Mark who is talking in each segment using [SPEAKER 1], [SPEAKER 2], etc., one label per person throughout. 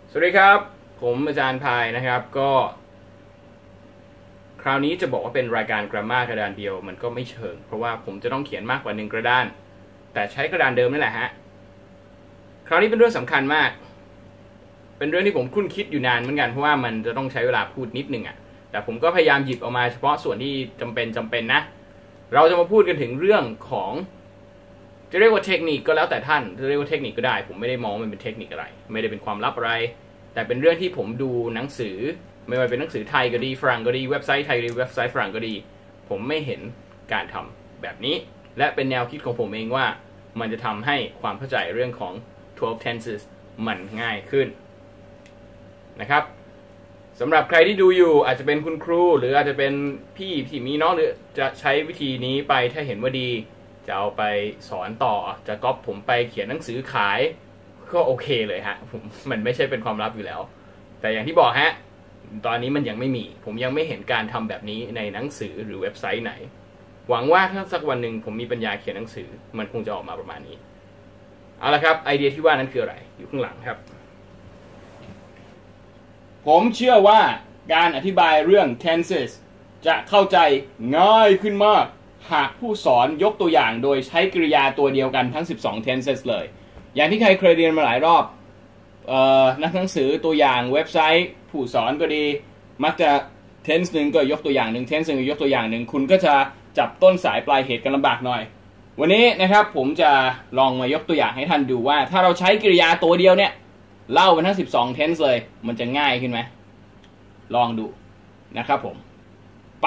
[SPEAKER 1] สวัสดีครับผมอาจารย์พายนะครับก็คราวนี้จะบอกว่าเป็นรายการ Grammar กระดานเดียวมันก็ไม่เชิงเพราะว่าผมจะต้องเขียนมากกว่า1กระดานแต่ใช้กระดานเดิมนี่แหละฮะคราวนี้เป็นเรื่องสำคัญมากเป็นเรื่องที่ผมคุ้นคิดอยู่นานเหมือนกันเพราะว่ามันจะต้องใช้เวลาพูดนิดนึงแต่ผมก็พยายามหยิบออกมาเฉพาะส่วนที่จำเป็นนะเราจะมาพูดกันถึงเรื่องของจะเรียกว่าเทคนิคก็แล้วแต่ท่านจะเรียกว่าเทคนิคก็ได้ผมไม่ได้มองมันเป็นเทคนิคอะไรไม่ได้เป็นความลับอะไรแต่เป็นเรื่องที่ผมดูหนังสือไม่ว่าเป็นหนังสือไทยก็ดีฝรั่งก็ดีเว็บไซต์ไทยก็ดีเว็บไซต์ฝรั่งก็ดีผมไม่เห็นการทำแบบนี้และเป็นแนวคิดของผมเองว่ามันจะทำให้ความเข้าใจเรื่องของ12 tenses มันง่ายขึ้นนะครับสำหรับใครที่ดูอยู่อาจจะเป็นคุณครูหรืออาจจะเป็นพี่ที่มีน้องหรือจะใช้วิธีนี้ไปถ้าเห็นว่าดีจะเอาไปสอนต่อจะก๊อปผมไปเขียนหนังสือขายก็โอเคเลยฮะมันไม่ใช่เป็นความลับอยู่แล้วแต่อย่างที่บอกฮะตอนนี้มันยังไม่มีผมยังไม่เห็นการทำแบบนี้ในหนังสือหรือเว็บไซต์ไหนหวังว่าถ้าสักวันหนึ่งผมมีปัญญาเขียนหนังสือมันคงจะออกมาประมาณนี้เอาละครับไอเดียที่ว่านั้นคืออะไรอยู่ข้างหลังครับผมเชื่อว่าการอธิบายเรื่อง tenses จะเข้าใจง่ายขึ้นมากหากผู้สอนยกตัวอย่างโดยใช้กริยาตัวเดียวกันทั้ง12 tenses เลยอย่างที่ใครเคยเรียนมาหลายรอบนักหนังสือตัวอย่างเว็บไซต์ผู้สอนก็ดีมักจะ tense หนึ่งก็ยกตัวอย่างหนึ่ง tense หนึ่งก็ยกตัวอย่างหนึ่งคุณก็จะจับต้นสายปลายเหตุกันลำบากหน่อยวันนี้นะครับผมจะลองมายกตัวอย่างให้ท่านดูว่าถ้าเราใช้กริยาตัวเดียวเนี่ยเล่าเป็นทั้ง12 tense เลยมันจะง่ายขึ้นไหมลองดูนะครับผมไป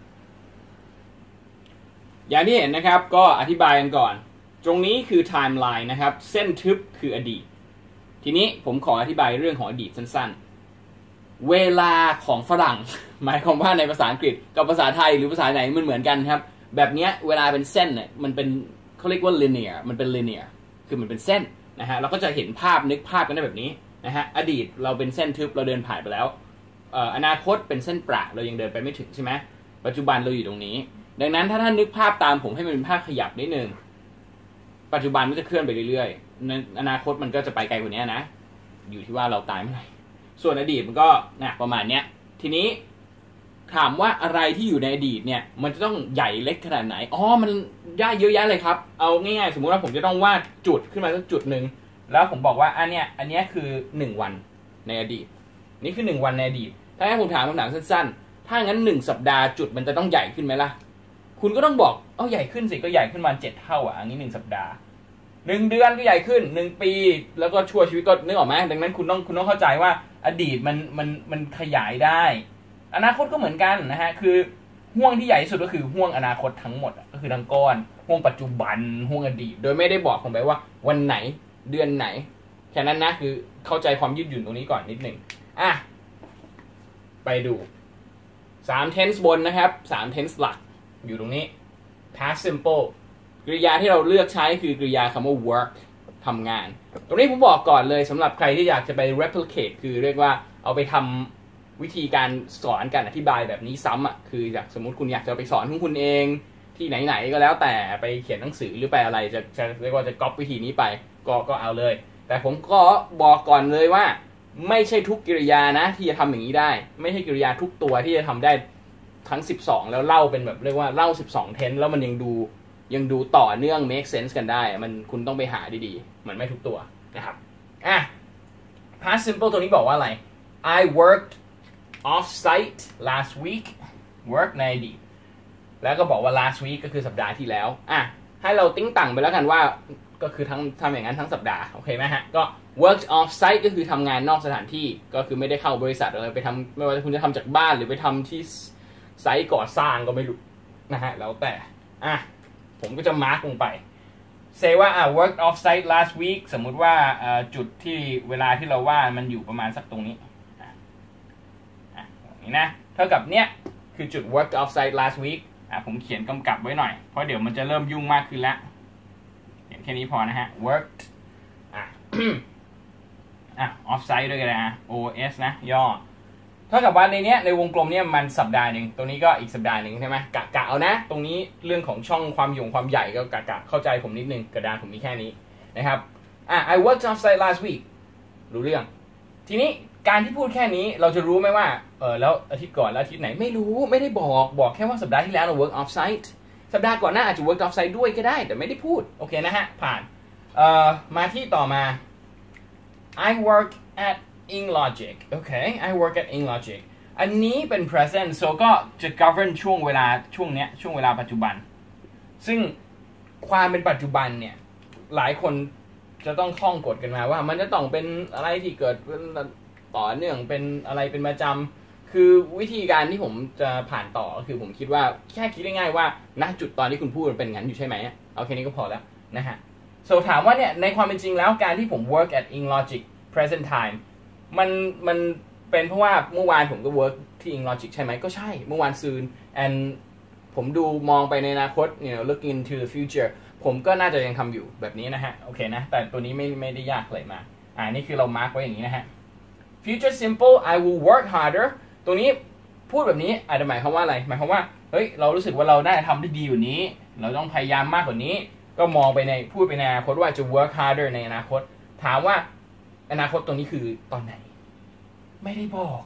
[SPEAKER 1] อย่างที่เห็นนะครับก็อธิบายกันก่อนตรงนี้คือ timeline นะครับเส้นทึบคืออดีตทีนี้ผมขออธิบายเรื่องของอดีตสั้นๆเวลาของฝรั่งหมายความว่าในภาษาอังกฤษกับภาษาไทยหรือภาษาไหนมันเหมือนกันครับแบบนี้เวลาเป็นเส้นเนี่ยมันเป็นเขาเรียกว่า linear มันเป็น linear คือมันเป็นเส้นนะฮะเราก็จะเห็นภาพนึกภาพกันได้แบบนี้นะฮะอดีตเราเป็นเส้นทึบเราเดินผ่านไปแล้วอนาคตเป็นเส้นประเรายังเดินไปไม่ถึงใช่ไหมปัจจุบันเราอยู่ตรงนี้ดังนั้นถ้าท่านนึกภาพตามผมให้มันเป็นภาพขยับนิดนึงปัจจุบันมันจะเคลื่อนไปเรื่อยๆในอนาคตมันก็จะไปไกลกว่านี้นะอยู่ที่ว่าเราตายเมื่อไหร่ส่วนอดีตมันก็ประมาณเนี้ยทีนี้ถามว่าอะไรที่อยู่ในอดีตเนี่ยมันจะต้องใหญ่เล็กขนาดไหนมันได้เยอะแยะเลยครับเอาง่ายๆสมมุติว่าผมจะต้องวาดจุดขึ้นมาสักจุดหนึ่งแล้วผมบอกว่าอันเนี้ยคือ1วันในอดีตนี่คือ1วันในอดีตถ้าให้ผมถามคำถามสั้นๆถ้างั้น1สัปดาห์จุดมันจะต้องใหญ่ขึ้นไหมล่ะคุณก็ต้องบอกใหญ่ขึ้นสิก็ใหญ่ขึ้นมา7 เท่าอันนี้1สัปดาห์1เดือนก็ใหญ่ขึ้น1ปีแล้วก็ชั่วชีวิตก็นึกออกไหมดังนั้นคุณต้องเข้าใจว่าอดีตมันขยายได้อนาคตก็เหมือนกันนะฮะคือห่วงที่ใหญ่ที่สุดก็คือห่วงอนาคตทั้งหมดก็คือทั้งก้อนห่วงปัจจุบันห่วงอดีตโดยไม่ได้บอกผมไปว่าวันไหนเดือนไหนแค่นั้นนะคือเข้าใจความยืดหยุ่นตรงนี้ก่อนนิดหนึ่งไปดู3 tense บนนะครับ3 tense หลักอยู่ตรงนี้ past simple กริยาที่เราเลือกใช้คือกริยาคำว่า work ทำงานตรงนี้ผมบอกก่อนเลยสำหรับใครที่อยากจะไป replicate คือเรียกว่าเอาไปทำวิธีการสอนการอธิบายแบบนี้ซ้ำคืออยากสมมติคุณอยากจะไปสอนของคุณเองที่ไหนๆก็แล้วแต่ไปเขียนหนังสือหรือไปอะไรจะเรียกว่าจะก๊อปวิธีนี้ไปก็เอาเลยแต่ผมก็บอกก่อนเลยว่าไม่ใช่ทุกกริยานะที่จะทำอย่างนี้ได้ไม่ใช่กริยาทุกตัวที่จะทำได้ทั้ง12แล้วเล่าเป็นแบบเรียกว่าเล่า12 tense แล้วมันยังดูต่อเนื่อง make sense กันได้มันคุณต้องไปหาดีๆมันไม่ทุกตัวนะครับpast simple ตัวนี้บอกว่าอะไร I worked off site last week work ในอดีตแล้วก็บอกว่า last week ก็คือสัปดาห์ที่แล้วให้เราติ้งต่างไปแล้วกันว่าก็คือทำอย่างนั้นทั้งสัปดาห์โอเคไหมฮะก็ worked off site ก็คือทำงานนอกสถานที่ก็คือไม่ได้เข้าบริษัทอะไรไปทำไม่ว่าคุณจะทำจากบ้านหรือไปทำที่ไซต์ก่อสร้างก็ไม่รู้นะฮะแล้วแต่ผมก็จะมาร์กลงไป say ว่าworked off site last week สมมุติว่าจุดที่เวลาที่เราว่ามันอยู่ประมาณสักตรงนี้นี่นะเท่ากับเนี้ยคือจุด worked off site last week ผมเขียนกำกับไว้หน่อยเพราะเดี๋ยวมันจะเริ่มยุ่งมากขึ้นแล้วเขียนแค่นี้พอนะฮะ worked off site ด้วยกันนะ OS นะย่อเท่ากับว่าในเนี้ยในวงกลมเนี้ยมันสัปดาห์หนึ่งตรงนี้ก็อีกสัปดาห์หนึ่งใช่ไหมกะเอานะตรงนี้เรื่องของช่องความใหญ่ก็กะเข้าใจผมนิดนึงกระดานผมมีแค่นี้นะครับI worked off site last week รู้เรื่องททีนี้การที่พูดแค่นี้เราจะรู้ไหมว่าแล้วอาทิตย์ก่อนแล้วอาทิตย์ไหนไม่รู้ไม่ได้บอกแค่ว่าสัปดาห์ที่แล้วเรา work off site สัปดาห์ก่อนหน้าอาจจะ work off site ด้วยก็ได้แต่ไม่ได้พูดโอเคนะฮะผ่านมาที่ต่อมา I work at InLogic โอเค I work at InLogic อันนี้เป็น present so ก็จะ govern ช่วงเวลาช่วงเวลาปัจจุบันซึ่งความเป็นปัจจุบันเนี่ยหลายคนจะต้องท่องกฎกันมาว่ามันจะต้องเป็นอะไรที่เกิดต่อเนื่องเป็นอะไรเป็นประจำคือวิธีการที่ผมจะผ่านต่อคือผมคิดว่าแค่คิดง่ายๆว่าณจุดตอนที่คุณพูดมันเป็นงั้นอยู่ใช่ไหมเอาแค่นี้ก็พอแล้วนะฮะ so ถามว่าเนี่ยในความเป็นจริงแล้วการที่ผม work at InLogic present time มันเป็นเพราะว่าเมื่อวานผมก็ work ที่ InLogic ใช่ไหมก็ใช่เมื่อวานซืน and ผมดูมองไปในอนาคตlooking into the future ผมก็น่าจะยังทำอยู่แบบนี้นะฮะโอเคนะแต่ตัวนี้ไม่ได้ยากเลยมากนี่คือเรามาร์กไว้อย่างนี้นะฮะ future simple I will work harder ตัวนี้พูดแบบนี้อาจจะหมายความว่าอะไรหมายความว่าเฮ้ยเรารู้สึกว่าเราได้ทำได้ดีกว่านี้เราต้องพยายามมากกว่านี้ก็มองไปในพูดไปในอนาคตว่าจะ work harder ในอนาคตถามว่าอนาคตตรงนี้คือตอนไหนไม่ได้บอก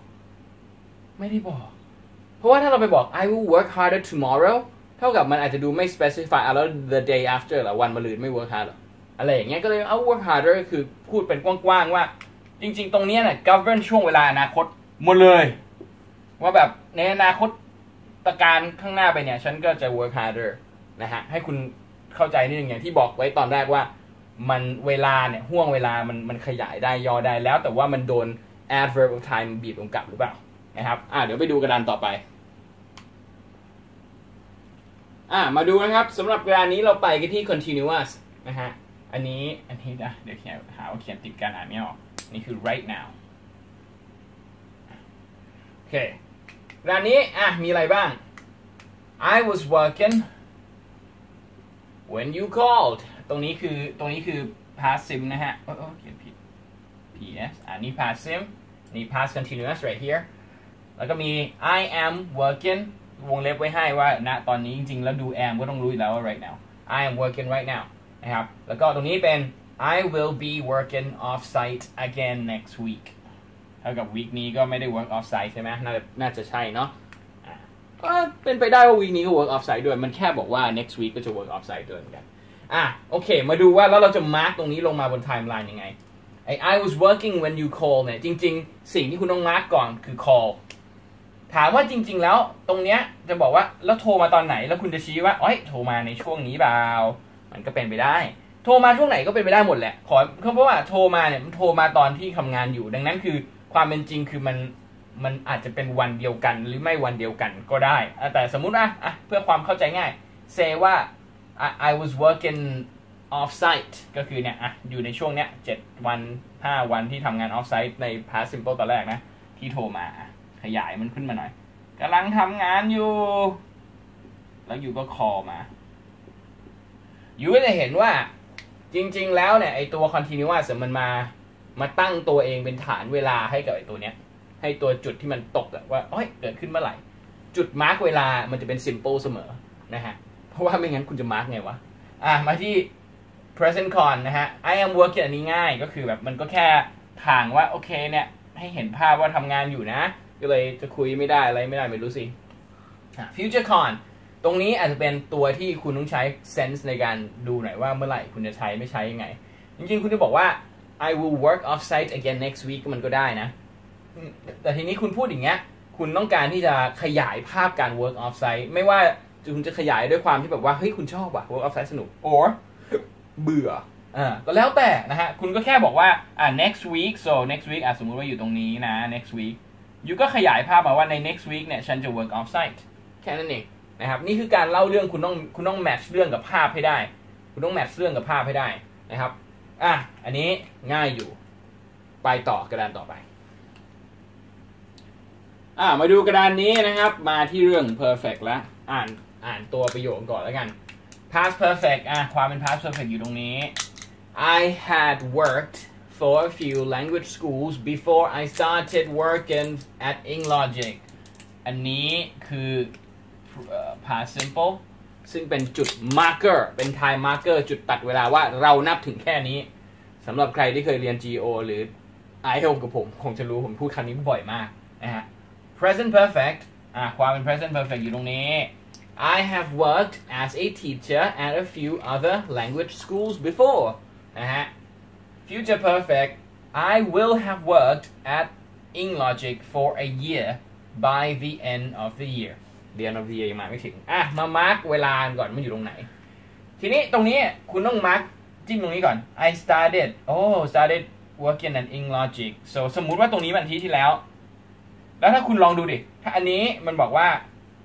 [SPEAKER 1] เพราะว่าถ้าเราไปบอก I will work harder tomorrow เท่ากับมันอาจจะดูไม่ specify แล้ว the day after หรอวันมะรืนไม่ work hard หรออะไรอย่างเงี้ยก็เลยเอา work harder คือพูดเป็นกว้างๆว่าจริงๆตรงนี้เนี่ย govern ช่วงเวลาอนาคตหมดเลยว่าแบบในอนาคตตการข้างหน้าไปเนี่ยฉันก็จะ work harder นะฮะให้คุณเข้าใจนิดนึงอย่างที่บอกไว้ตอนแรกว่ามันเวลาเนี่ยห่วงเวลามันขยายได้ย่อได้แล้วแต่ว่ามันโดน adverb of time บีบลงกลับหรือเปล่านะครับเดี๋ยวไปดูกระดานต่อไปมาดูนะครับสำหรับกระดานนี้เราไปกันที่ continuous นะฮะอันนี้เดี๋ยวหาว่าเขียนติดกันอ่านไม่ออกนี่คือ right now โอเคกระดานนี้มีอะไรบ้าง I was working when you called ตรงนี้คือ past sim นะฮะเขียนผิด ps นี่ past sim นี่ past continuous right here แล้วก็มี I am working วงเล็บไว้ให้ว่าณตอนนี้จริงๆแล้วดู am ก็ต้องรู้อยู่แล้วว่า right now I am working right now นะครับแล้วก็ตรงนี้เป็น I will be working off site again next week เท่ากับ week นี้ก็ไม่ได้ work off site ใช่ไหมน่าจะใช่เนาะก็เป็นไปได้ว่า week นี้ก็ work off site ด้วยมันแค่บอกว่า next week ก็จะ work off site ด้วยเหมือนกันโอเคมาดูว่าแล้วเราจะ mark ตรงนี้ลงมาบน timeline ยังไงI was working when you call เนี่ยจริงๆสิ่งที่คุณต้อง mark ก่อนคือ callถามว่าจริงๆแล้วตรงเนี้ยจะบอกว่าแล้วโทรมาตอนไหนแล้วคุณจะชี้ว่าโทรมาในช่วงนี้เปล่ามันก็เป็นไปได้โทรมาช่วงไหนก็เป็นไปได้หมดแหละเพราะว่าโทรมาเนี่ยมันโทรมาตอนที่ทำงานอยู่ดังนั้นคือความเป็นจริงคือมันอาจจะเป็นวันเดียวกันหรือไม่วันเดียวกันก็ได้แต่สมมุติว่าเพื่อความเข้าใจง่าย say ว่า I was working off site ก็คือเนี่ยอยู่ในช่วงเนี้ย7 วัน 5 วันที่ทำงาน off site ใน past simple ตอนแรกนะที่โทรมาขยายมันขึ้นมาหน่อยกำลังทำงานอยู่แล้วอยู่ก็ call มาอยู่ก็จะเห็นว่าจริงๆแล้วเนี่ยไอตัว continuous มันมาตั้งตัวเองเป็นฐานเวลาให้กับไอตัวเนี้ยให้ตัวจุดที่มันตกว่าเกิดขึ้นเมื่อไหร่จุดมาร์กเวลามันจะเป็น simple เสมอนะฮะเพราะว่าไม่งั้นคุณจะมาร์กไงวะมาที่ present con นะฮะ I am working อันนี้ง่ายก็คือแบบมันก็แค่ทางว่าโอเคเนี่ยให้เห็นภาพว่าทำงานอยู่นะก็เลยจะคุยไม่ได้อะไรไม่ได้ไม่รู้สิ future con ตรงนี้อาจจะเป็นตัวที่คุณต้องใช้ sense ในการดูหน่อยว่าเมื่อไหร่คุณจะใช้ไม่ใช้ยังไงจริงๆคุณจะบอกว่า I will work off site again next week มันก็ได้นะแต่ทีนี้คุณพูดอย่างเงี้ยคุณต้องการที่จะขยายภาพการ work off site ไม่ว่าคุณจะขยายด้วยความที่แบบว่าเฮ้ยคุณชอบว่ะ work off site สนุก or เบื่อก็แล้วแต่นะฮะคุณก็แค่บอกว่าnext week so next weekสมมุติว่าอยู่ตรงนี้นะ next week อยู่ก็ขยายภาพมาว่าใน next week เนี่ยฉันจะ work off site แค่นั้นเองนะครับนี่คือการเล่าเรื่องคุณต้อง match เรื่องกับภาพให้ได้คุณต้อง match เรื่องกับภาพให้ได้นะครับอันนี้ง่ายอยู่ไปต่อกระดานต่อไปมาดูกระดานนี้นะครับมาที่เรื่อง perfect แล้วอ่านตัวประโยคก่อนแล้วกัน past perfect ความเป็น past perfect อยู่ตรงนี้ I had worked for a few language schools before I started working at InLogic อันนี้คือ past simple ซึ่งเป็นจุด marker เป็น time marker จุดตัดเวลาว่าเรานับถึงแค่นี้สำหรับใครที่เคยเรียน GO หรือ I hope กับผมคงจะรู้ผมพูดคำนี้บ่อยมากนะฮะ present perfect ความเป็น present perfect อยู่ตรงนี้ I have worked as a teacher at a few other language schools before นะฮะ future perfect I will have worked at IngLogic for a year by the end of the year the end of the year ยังมาไม่ถึงมามาร์กเวลาก่อนมันอยู่ตรงไหนทีนี้ตรงนี้คุณต้องมาร์กจิ้มตรงนี้ก่อน I started working at IngLogic so สมมุติว่าตรงนี้วันอาทิตย์ที่แล้วแล้วถ้าคุณลองดูดิถ้าอันนี้มันบอกว่า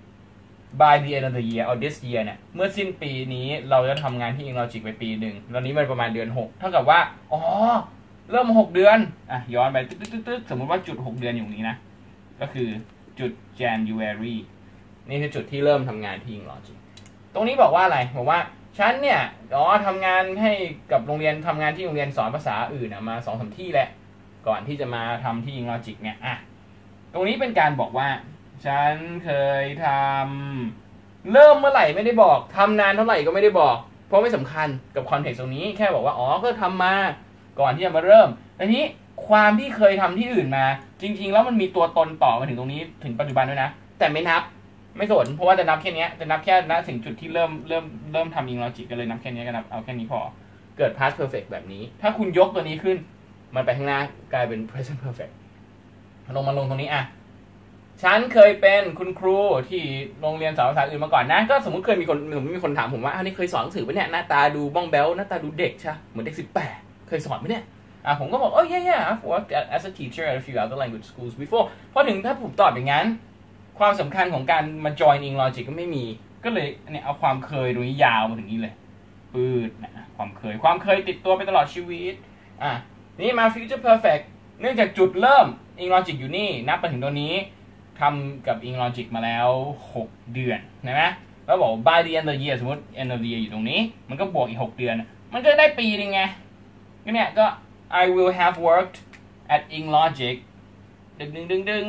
[SPEAKER 1] by the end of the year or this year เนี่ยเมื่อสิ้นปีนี้เราจะทำงานที่ IngLogic ไปปีหนึ่งตอนนี้มันประมาณเดือน6เท่ากับว่าเริ่ม6เดือนย้อนไปตึ๊ดสมมุติว่าจุด6เดือนอยู่นี้นะก็คือจุด January นี่คือจุดที่เริ่มทำงานที่ IngLogic ตรงนี้บอกว่าอะไรบอกว่าฉันเนี่ยทำงานให้กับโรงเรียนทำงานที่โรงเรียนสอนภาษาอื่นมา 2-3 ที่แหละก่อนที่จะมาทำที่ IngLogic เนี่ยตรงนี้เป็นการบอกว่าฉันเคยทำเริ่มเมื่อไหร่ไม่ได้บอกทำนานเท่าไหร่ก็ไม่ได้บอกเพราะไม่สำคัญกับคอนเทกต์ตรงนี้แค่บอกว่าก็ทำมาก่อนที่จะมาเริ่มทีนี้ความที่เคยทำที่อื่นมาจริงๆแล้วมันมีตัวตนต่อมาถึงตรงนี้ถึงปัจจุบันด้วยนะแต่ไม่นับไม่สนเพราะว่าจะนับแค่นี้จะนับแค่ณถึงจุดที่เริ่มทำ IngLogic ก็เลยนับแค่นี้ก็นับเอาแค่นี้พอเกิด past perfect แบบนี้ถ้าคุณยกตัวนี้ขึ้นมันไปข้างหน้ากลายเป็น present perfect ลงตรงนี้ฉันเคยเป็นคุณครูที่โรงเรียนสอนภาษาอื่นมาก่อนนะก็สมมติมีคนถามผมว่านี่เคยสอนหนังสือปะเนี่ยหน้าตาดูบ้องแบ้วหน้าตาดูเด็กใช่เหมือนเด็ก18เคยสอนไหมเนี่ยผมก็บอกyeah I've worked as a teacher at a few other language schools before พอถึงถ้าผมตอบอย่างนั้นความสำคัญของการมา join IngLogic ก็ไม่มีก็เลยเนี่ยเอาความเคยตรงนี้ยาวมาถึงนี้เลยปืดนะความเคยติดตัวไปตลอดชีวิตนี่มา future perfect เนื่องจากจุดเริ่ม IngLogic อยู่นี่นับไปถึงตัวนี้ทำกับ IngLogic มาแล้ว6เดือนเห็นไหมแล้วบอก by the end of the year สมมติ end of the year อยู่ตรงนี้มันก็บวกอีก6เดือนมันก็ได้ปีนึงไงก็เนี่ยก็ I will have worked at IngLogic ดึง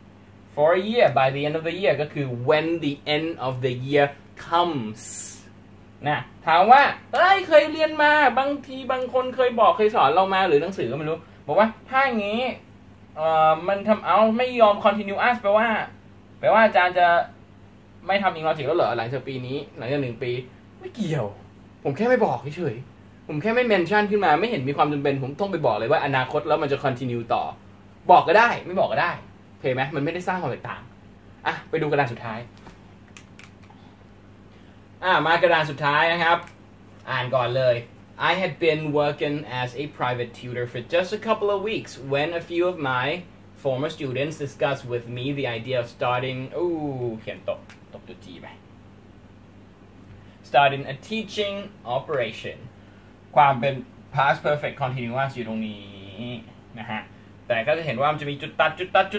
[SPEAKER 1] for a year by the end of the year ก็คือ when the end of the year comes นะถามว่าเคยเรียนมาบางทีบางคนเคยบอกเคยสอนเรามาหรือหนังสือก็ไม่รู้บอกว่าถ้าอย่างนี้มันทำเอาไม่ยอม continuous แปลว่าอาจารย์จะไม่ทำIngLogicแล้วเหรอหลังจากปีนี้หลังจาก1 ปีไม่เกี่ยวผมแค่ไม่บอกเฉยผมแค่ไม่เมนชั่นขึ้นมาไม่เห็นมีความจำเป็นผมต้องไปบอกเลยว่าอนาคตแล้วมันจะ continue ต่อบอกก็ได้ไม่บอกก็ได้โอเคไหมมันไม่ได้สร้างความแตกต่างไปดูกระดานสุดท้ายมากระดานสุดท้ายนะครับอ่านก่อนเลย I had been working as a private tutor for just a couple of weeks when a few of my former students discussed with me the idea of starting เขียนตกตัว G ไป starting a teaching operation ความเป็น past perfect continuous อยู่ตรงนี้นะฮะแต่ก็จะเห็นว่ามันจะมีจุดตัด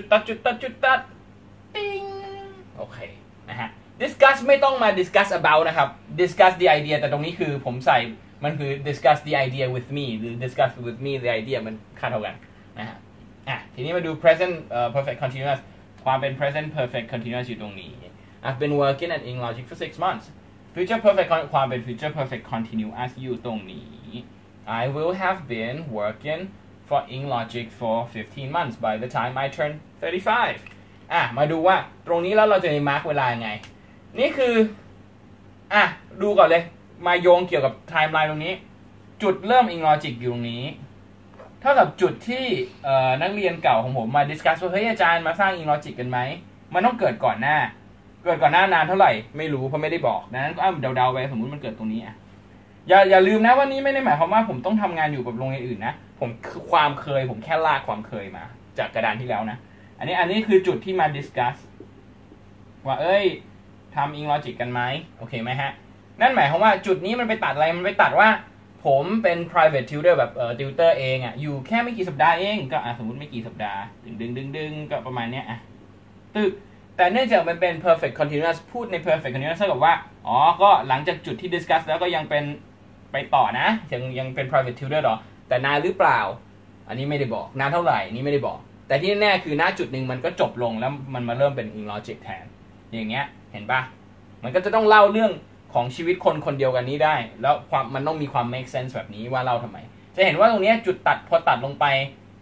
[SPEAKER 1] ติ๊งโอเคนะฮะ discuss ไม่ต้องมา discuss about นะครับ discuss the idea แต่ตรงนี้คือผมใส่มันคือ discuss the idea with me หรือ discuss with me the idea มันค่าเท่ากันนะฮะทีนี้มาดู present perfect continuous ความเป็น present perfect continuous อยู่ตรงนี้ I've been working at IngLogic for 6 months future perfect ความเป็น future perfect continuous อยู่ตรงนี้ I will have been working for IngLogic for 15 months by the time I turn 35มาดูว่าตรงนี้แล้วเราจะมีมาร์กเวลาไงนี่คือดูก่อนเลยมาโยงเกี่ยวกับไทม์ไลน์ตรงนี้จุดเริ่ม IngLogic อยู่ตรงนี้เท่ากับจุดที่นักเรียนเก่าของผมมาดิสคัสว่าเฮ้ยอาจารย์มาสร้าง IngLogic กันไหมมันต้องเกิดก่อนหน้านานเท่าไหร่ไม่รู้เพราะไม่ได้บอกดังนั้นก็เดาๆไปสมมุติมันเกิดตรงนี้อย่าลืมนะว่านี้ไม่ได้หมายความว่าผมต้องทำงานอยู่กับโรงเรียนอื่นนะผมคือความเคยผมแค่ลากความเคยมาจากกระดานที่แล้วนะอันนี้คือจุดที่มาดิสคัสว่าทำ IngLogic กันไหมโอเคไหมฮะนั่นหมายความว่าจุดนี้มันไปตัดอะไรมันไปตัดว่าผมเป็น private tutor แบบtutor เองอยู่แค่ไม่กี่สัปดาห์เองก็สมมุติไม่กี่สัปดาห์ดึงก็ประมาณเนี้ยแต่เนื่องจากมันเป็น perfect continuous พูดใน perfect continuous เท่ากับว่าก็หลังจากจุดที่ discuss แล้วก็ยังเป็นไปต่อนะยังเป็น private tutor หรอแต่นานหรือเปล่าอันนี้ไม่ได้บอกนานเท่าไหร่นี่ไม่ได้บอกแต่ที่แน่คือณจุดหนึ่งมันก็จบลงแล้วมันมาเริ่มเป็น IngLogic แทนอย่างเงี้ยเห็นปะมันก็จะต้องเล่าเรื่องของชีวิตคนเดียวกันนี้ได้แล้วมันต้องมีความ make sense แบบนี้ว่าเล่าทำไมจะเห็นว่าตรงนี้จุดตัดพอตัดลงไป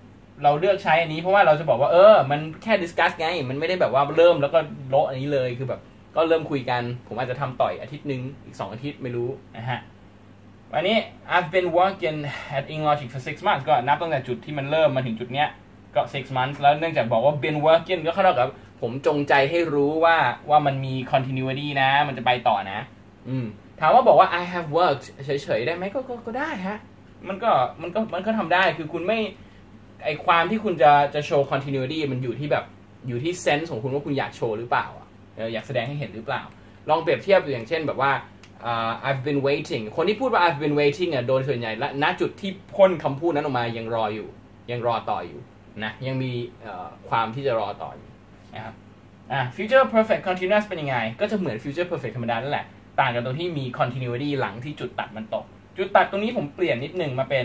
[SPEAKER 1] เราเลือกใช้อันนี้เพราะว่าเราจะบอกว่ามันแค่ discuss ไงมันไม่ได้แบบว่าเริ่มแล้วก็โละอันนี้เลยคือแบบก็เริ่มคุยกันผมอาจจะทำต่อยอาทิตย์นึงอีก2 อาทิตย์ไม่รู้นะฮะวันนี้ I've been working at InLogic for 6 months ก็นับตั้งแต่จุดที่มันเริ่มมาถึงจุดเนี้ยก็ 6 months แล้วเนื่องจากบอกว่า been working ก็เท่ากับผมจงใจให้รู้ว่ามันมี continuity นะมันจะไปต่อนะถามว่าบอกว่า I have worked เฉยๆได้ไหมก็ได้ฮะมันก็ทำได้คือคุณไม่ไอความที่คุณจะโชว์ continuity มันอยู่ที่แบบอยู่ที่ sense ของคุณว่าคุณอยากโชว์หรือเปล่าอยากแสดงให้เห็นหรือเปล่าลองเปรียบเทียบอย่างเช่นแบบว่า I've been waiting คนที่พูดว่า I've been waiting โดยส่วนใหญ่และณจุดที่พ่นคำพูดนั้นออกมายังรออยู่ยังรอต่ออยู่นะยังมีความที่จะรอต่ออยู่นะครับfuture perfect continuous เป็นยังไงก็จะเหมือน future perfect ธรรมดานั่นแหละต่างกันตรงที่มี continuity หลังที่จุดตัดมันตกจุดตัดตรงนี้ผมเปลี่ยนนิดนึงมาเป็น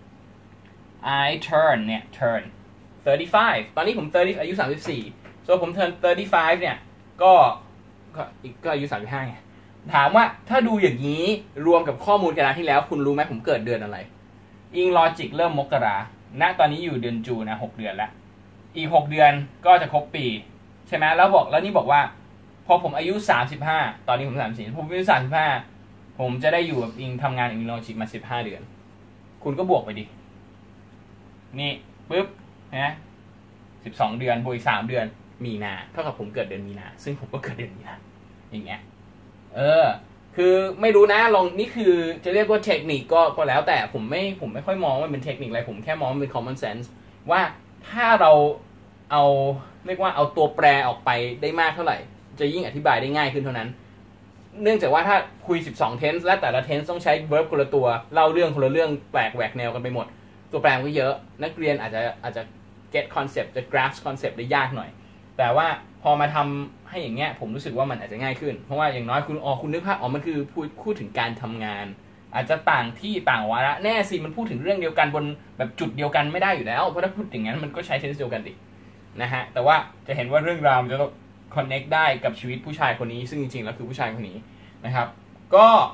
[SPEAKER 1] I turn เนี่ย turn 35ตอนนี้ผม30อายุ34ส่วนผม turn 35เนี่ยก็อายุ35ไงถามว่าถ้าดูอย่างนี้รวมกับข้อมูลกระดาษที่แล้วคุณรู้ไหมผมเกิดเดือนอะไร InLogic เริ่มมกราณตอนนี้อยู่เดือนจูนะ6 เดือนแล้วอีก6 เดือนก็จะครบปีใช่ไหมแล้วนี่บอกว่าพอผมอายุ35ตอนนี้ผม34ผมอายุ35ผมจะได้อยู่กับทำงานInLogicมา15 เดือนคุณก็บวกไปดินี่ปึ๊บนะ12 เดือนบวกอีก3 เดือนมีนาเท่ากับผมเกิดเดือนมีนาซึ่งผมก็เกิดเดือนมีนาอย่างเงี้ยคือไม่รู้นะลองนี่คือจะเรียกว่าเทคนิคก็แล้วแต่ผมไม่ค่อยมองว่าเป็นเทคนิคอะไรผมแค่มองว่าเป็น common sense ว่าถ้าเราเอาเรียกว่าเอาตัวแปรออกไปได้มากเท่าไหร่จะยิ่งอธิบายได้ง่ายขึ้นเท่านั้นเนื่องจากว่าถ้าคุย12 tense และแต่ละ tense ต้องใช้ verb คนละตัวเล่าเรื่องคนละเรื่องแปลกแหวกแนวกันไปหมดตัวแปรมันก็เยอะนักเรียนอาจจะ get concept จะ grasp concept ได้ยากหน่อยแต่ว่าพอมาทำให้อย่างเงี้ยผมรู้สึกว่ามันอาจจะง่ายขึ้นเพราะว่าอย่างน้อยคุณนึกภาพมันคือพูดถึงการทำงานอาจจะต่างที่ต่างวาระแน่สิมันพูดถึงเรื่องเดียวกันบนแบบจุดเดียวกันไม่ได้อยู่แล้วเพราะถ้าพูดอย่างนั้นมันก็ใช้ tense เดียวกันดินะฮะแต่ว่าจะเห็นว่าเรื่องราวมันจะต้อง connect ได้กับชีวิตผู้ชายคนนี้ซึ่งจริงๆแล้วคือผู้ชายคนนี้นะครับก็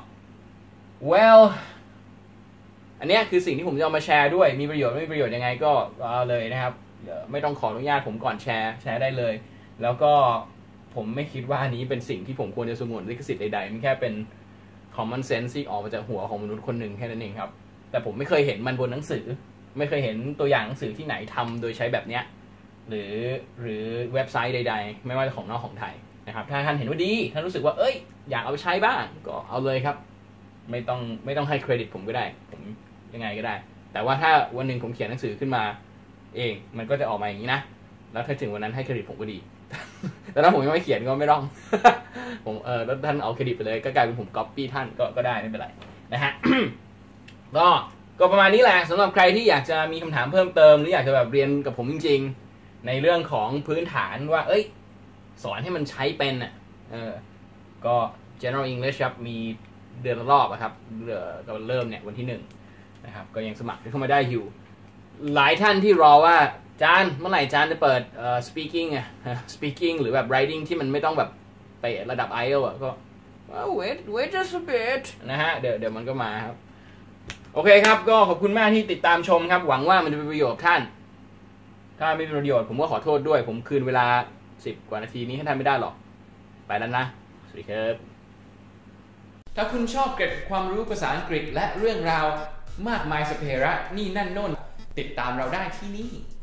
[SPEAKER 1] well อันนี้คือสิ่งที่ผมจะเอามาแชร์ด้วยมีประโยชน์ไม่มีประโยชน์ยังไงก็เอาเลยนะครับไม่ต้องขออนุญาตผมก่อนแชร์ได้เลยแล้วก็ผมไม่คิดว่าอันนี้เป็นสิ่งที่ผมควรจะสงวนลิขสิทธิ์ใดๆมันแค่เป็น common sense ที่ออกมาจากหัวของมนุษย์คนหนึ่งแค่นั้นเองครับแต่ผมไม่เคยเห็นมันบนหนังสือไม่เคยเห็นตัวอย่างหนังสือที่ไหนทำโดยใช้แบบเนี้ยหรือเว็บไซต์ใดๆไม่ว่าจะของนอกของไทยนะครับถ้าท่านเห็นว่าดีท่านรู้สึกว่าอยากเอาไปใช้บ้างก็เอาเลยครับไม่ต้องให้เครดิตผมก็ได้ผมยังไงก็ได้แต่ว่าถ้าวันหนึ่งผมเขียนหนังสือขึ้นมาเองมันก็จะออกมาอย่างนี้นะแล้วถ้าถึงวันนั้นให้เครดิตผมก็ดีแต่ถ้าผมยังไม่เขียนก็ไม่ต้อง ผมแล้วท่านเอาเครดิตไปเลยก็กลายเป็นผมก๊อปปี้ท่านก็ได้ไม่เป็นไรนะฮะ ก็ประมาณนี้แหละสำหรับใครที่อยากจะมีคำถามเพิ่มเติมหรืออยากจะแบบเรียนกับผมจริงๆในเรื่องของพื้นฐานว่าสอนให้มันใช้เป็นก็ General English ครับมีเดือนละรอบครับก็เริ่มเนี่ยวันที่1นะครับก็ยังสมัครเข้ามาได้อยู่หลายท่านที่รอว่าจานเมื่อไหร่จานจะเปิดspeaking หรือแบบ writing ที่มันไม่ต้องแบบไประดับ IELTS ก็ wait just a bit นะฮะเดี๋ยวมันก็มาครับโอเคครับก็ขอบคุณมากที่ติดตามชมครับหวังว่ามันจะเป็นประโยชน์ท่านถ้าไม่เป็นประโยชน์ผมก็ขอโทษด้วยผมคืนเวลา10 กว่านาทีนี้ให้ท่านไม่ได้หรอกไปแล้วนะสวัสดีครับถ้าคุณชอบเกร็ดความรู้ภาษาอังกฤษและเรื่องราวมากมายสเประนี่นั่นโน่นติดตามเราได้ที่นี่